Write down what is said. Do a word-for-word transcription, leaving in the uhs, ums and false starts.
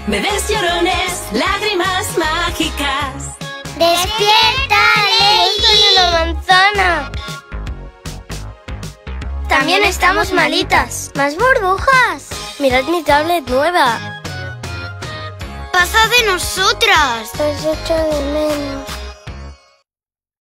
Bebés llorones, lágrimas mágicas. ¡Despierta, Lady! ¡Una manzana! También estamos malitas. ¡Más burbujas! Mirad mi tablet nueva. ¡Pasa de nosotras! Os echo de menos.